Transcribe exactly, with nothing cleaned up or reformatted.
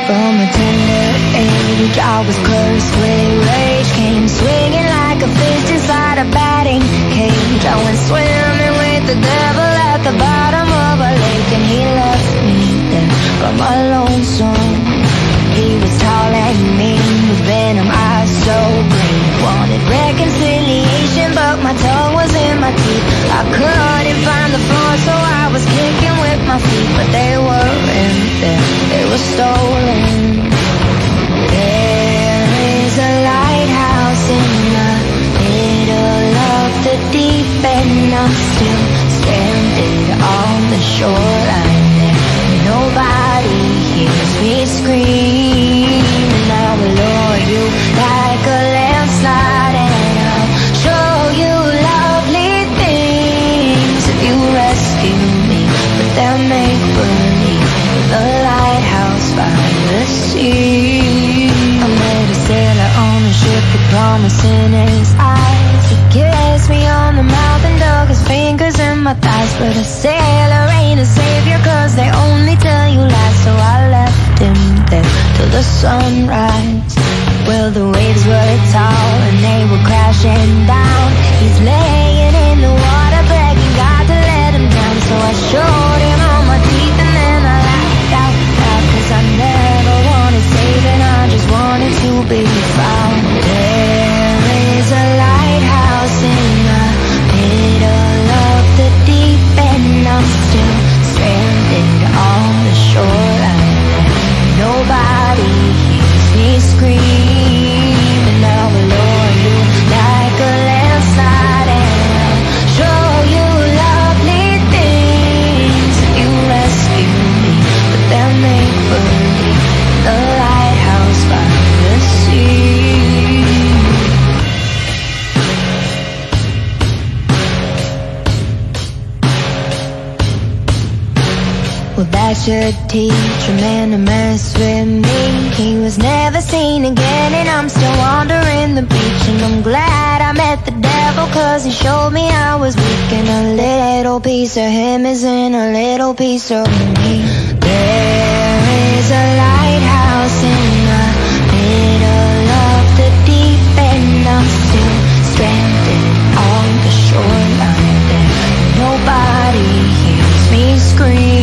From a tender age, I was cursed with rage. Came swinging like a fish inside a batting cage. I went swimming with the devil at the bottom of a lake, and he left me there by my lonesome. He was tall and mean, with venom eyes so green. Wanted reconciliation, but my tongue was in my teeth. I couldn't find the floor, so I was kicking with my feet, but they weren't there, they were stolen. There is a lighthouse in the middle of the deep end. I'm still stranded on the shoreline there. Nobody hears me scream, and I will lure you like a landslide, and I'll show you lovely things if you rescue me. But they'll make believe, the lighthouse by the sea. I met a sailor on a ship with promise in his eyes. He kissed me on the mouth and dug his fingers in my thighs. But a sailor ain't a savior, cause they only tell you lies. So I left him there till the sunrise. Well, the waves were tall and they were crashing down. He's laying in the water begging God to let him down. So I showed him all my teeth and then I laughed out loud, cause I never wanted saving, I just wanted to be found. There is a lighthouse in the middle of the deep end. I'm still stranded on the shoreline there. Nobody hears me scream, and I will lure you like a landslide, and I'll show you lovely things if you rescue me. But they'll make believe, the lighthouse by the sea. Well, that should teach a man to mess with me. He was never seen again, and I'm still wandering the beach. And I'm glad I met the devil, cause he showed me I was weak, and a little piece of him is in a little piece of me. There is a lighthouse in the middle of the deep end. I'm still stranded on the shoreline there. Nobody hears me scream,